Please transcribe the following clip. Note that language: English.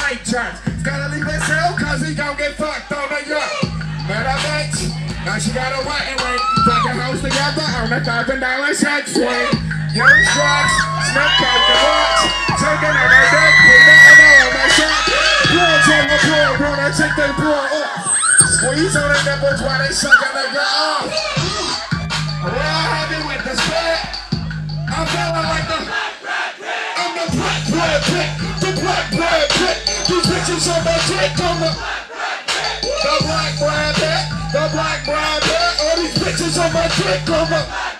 white church. Gotta leave his cell cause he gon' get fucked on the yacht. Met a bitch, now she got a wedding ring. Fucking house together on a $1,000 sex swing. Young drugs, snuck out the watch. Taking on my dick, we never know on my shot. Blood on the floor, wanna take their blood off. Squeeze on the nipples while they sucking the girl off. We're all happy with the spit. I'm feeling like the I'm the black Brad Pitt, the black Brad Pitt. These bitches on my dick on the black Brad Pitt, the black Brad Pitt. All these bitches on my dick on the